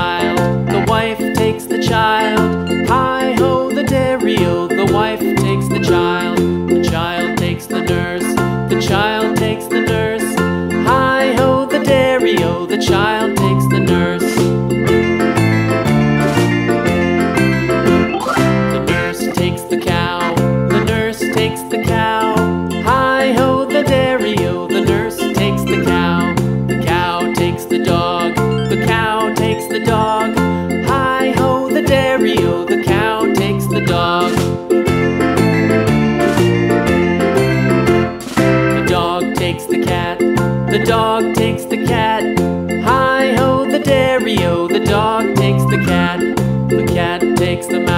child, the wife takes the child. Hi-ho, the dairy-o, the wife takes the child takes the nurse, the child takes the nurse. Hi-ho, the dairy-o, the child takes the nurse. The nurse takes the cow, the nurse takes the cow. Hi-ho, the dairy-o, the nurse takes the cow. The cow takes the dog, the cow takes the dog. Hi-ho, the dairy-o, the cow takes the dog. The dog takes the cat, the dog takes the cat. Hi-ho, the dairy-o, the dog takes the cat. The cat takes the mouse,